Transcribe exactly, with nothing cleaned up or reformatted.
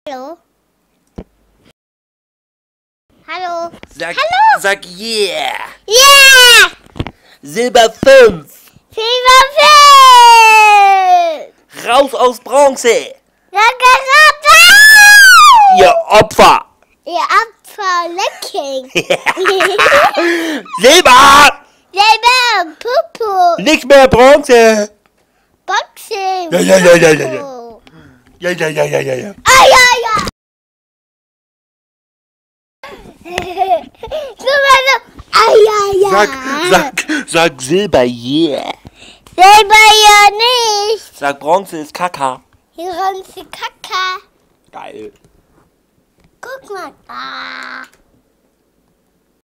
Hallo? Hallo? Sag, Hallo? sag yeah! Yeah! Silber fünf! Silber fünf! Raus aus Bronze! Ihr Ihr Opfer! Ihr Opfer Lecking! Silber! Silber Pupu! Nicht mehr Bronze! Boxing! Ja, ja, ja, ja, ja, ja. Pupu. Ja, ja, ja, ja, ja, ja. Ah, ja, ja! So, so. Ah, ja, ja! Sag, sag, sag Silber yeah! Silber ja nicht! Sag Bronze ist Kaka. Hier räumt sie Kacke! Geil. Guck mal! Ah!